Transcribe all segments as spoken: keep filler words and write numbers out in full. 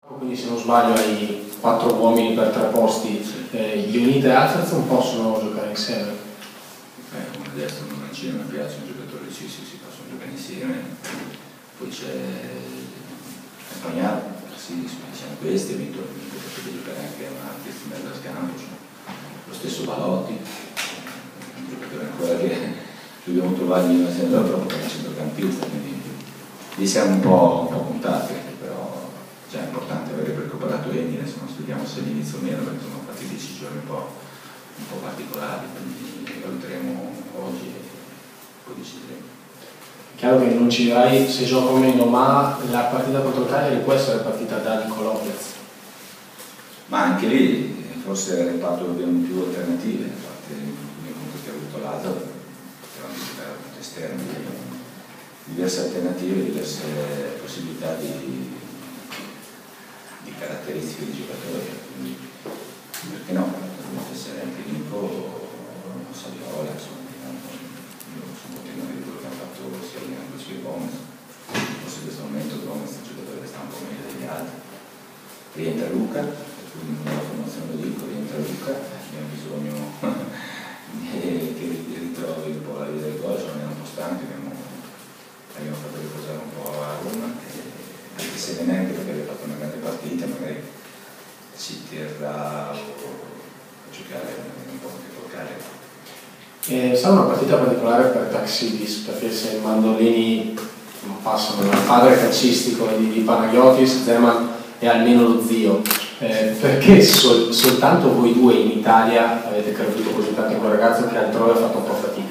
Quindi se non sbaglio hai quattro uomini per tre posti, sì. eh, gli Unite e Alfredson possono giocare insieme? Eh, come adesso non mancino, mi piacciono i giocatori, sì, sì, si possono giocare insieme. Poi c'è Campagnaro, sì, siamo questi, eventualmente potete giocare anche un altro in mezzo al campo, cioè, lo stesso Balotti, un giocatore ancora che dobbiamo trovargli una sera proprio come centrocampista, quindi lì siamo un po', un po' puntati, però già è importante avere recuperato Emile, se non studiamo se all'inizio o meno, perché sono fatti dieci giorni un po', un po' particolari, quindi valuteremo oggi e poi decideremo. È chiaro che non ci dirai se gioca o meno, ma la partita contro il Cagliari può essere partita da Nico Lopez. Ma anche lì forse il reparto abbiamo più alternative, a parte il punto che ha avuto Lazzaro, potevamo giocare a punto esterno, diverse alternative, diverse possibilità di, di caratteristiche di giocatori, quindi perché no? Potrebbe essere anche Nico o Saviola, insomma, io sono contento di quello che hanno fatto sia Bianco che Gomez, forse in questo momento Gomez è un giocatore che sta un po' meglio degli altri. Rientra Luca, quindi nella formazione lo dico, rientra Luca, abbiamo bisogno che ritrovi un po' la vita del gol, siamo un po' stanchi, abbiamo, abbiamo fatto riposare un po' a Roma, e anche se non è anche perché aveva fatto una grande partita, magari si terrà a giocare un po' anche col Cagliari. Eh, sarà una partita particolare per Taxidis, perché se Mandolini non passano dal padre calcistico di, di Panagiotis, Zeman è almeno lo zio. Eh, perché sol, soltanto voi due in Italia avete creduto così tanto in quel ragazzo che altrove ha fatto un po' fatica?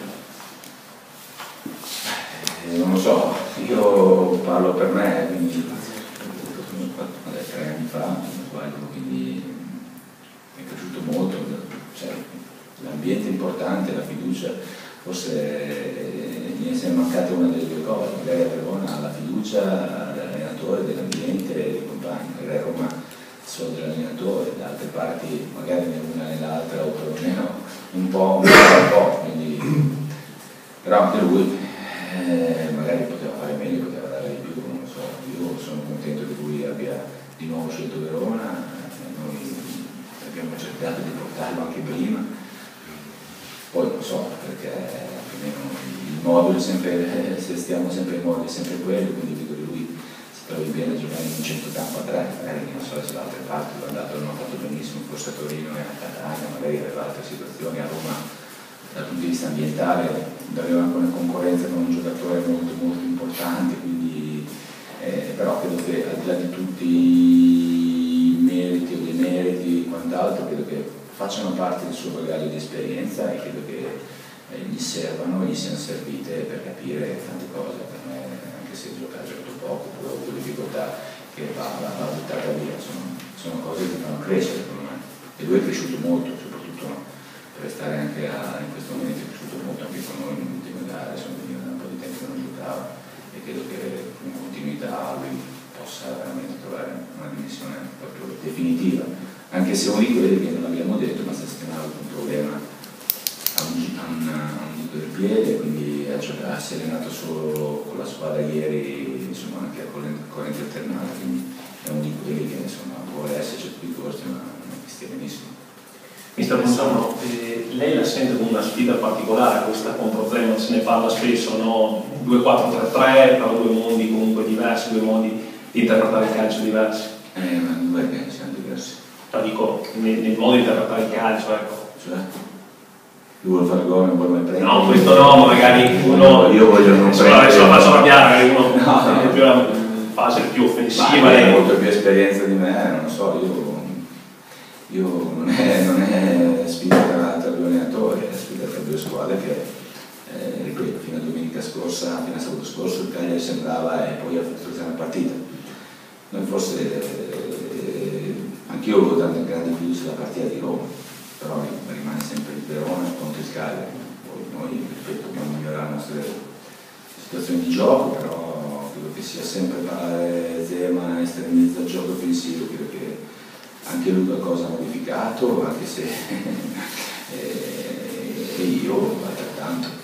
Eh, non lo so, io parlo per me, quindi sono fatto tre anni fa, non sbaglio, quindi mi è piaciuto molto, cioè, l'ambiente è importante, la fiducia, forse mi è sempre mancata una delle due cose, magari a Verona la fiducia dell'allenatore, dell'ambiente e dei compagni, magari a Roma solo dell'allenatore, da altre parti magari né una né l'altra o perlomeno un po', un po', un po', quindi però anche lui eh, magari poteva fare meglio, poteva dare di più, non lo so, io sono contento che lui abbia di nuovo scelto Verona, noi abbiamo cercato di portarlo anche prima, poi non so perché più o meno il modo è sempre, se stiamo sempre in modo è sempre quello, quindi vedo che lui si trovi bene a giocare in un centrocampo a tre, magari non so se l'altra parte l'ha andato non ha fatto benissimo, forse a Torino e a Catania, magari aveva altre situazioni, a Roma dal punto di vista ambientale aveva anche una concorrenza con un giocatore molto molto importante, quindi eh, però credo che al di là di tutti i meriti o demeriti e quant'altro, credo che facciano parte del suo bagaglio di esperienza e credo che eh, gli servano, gli siano servite per capire tante cose. Per me, anche se giocare giocato poco, pure ho avuto difficoltà che va, va, va buttata via, sono, sono cose che fanno crescere secondo me. E lui è cresciuto molto, soprattutto no? Per stare anche a, in questo momento è cresciuto molto anche con noi nelle ultime gare, sono venuti da un po' di tempo che non giocava e credo che in continuità lui possa veramente trovare una dimensione proprio definitiva. Anche se uno di quelli che non l'abbiamo detto, ma si è sistemato un problema a un, a un, a un dito del piede, quindi ha giocato, si è allenato solo con la squadra ieri, insomma anche a corrente alternata, quindi è uno di quelli che insomma vuole esserci a tutti i costi, ma non stia benissimo. Mister Bonsanno, eh, lei la sente come una sfida particolare questa contro Zeman, se ne parla spesso, no? due quattro tre tre, però due mondi comunque diversi, due modi di interpretare il calcio diversi. Eh, ma non è che siamo diversi. Però dico, nel, nel modo di interpretare il calcio, ecco. Cioè, lui vuole fare gol, non vuole mai prendere. No, questo no, ma magari uno... Io voglio non adesso, prendere. adesso lo faccio arrabbiare, magari uno no, no. è più la fase più offensiva. Ha e... molto più esperienza di me, non lo so, io... Io non è, non è sfida tra, tra due allenatori, è sfida tra due squadre che, eh, ripeto, fino a domenica scorsa, fino a sabato scorso il Cagliari sembrava e poi ha fatto una partita. Noi forse, eh, anch'io avevo dato grande fiducia alla partita di Roma, però rimane sempre il Verona contro il Cagliari. Poi noi, ripeto, dobbiamo migliorare le nostre situazioni di gioco, però credo che sia sempre fare Zeman, estremizza il gioco offensivo, credo che anche lui qualcosa ha modificato, anche se eh, e io altrettanto.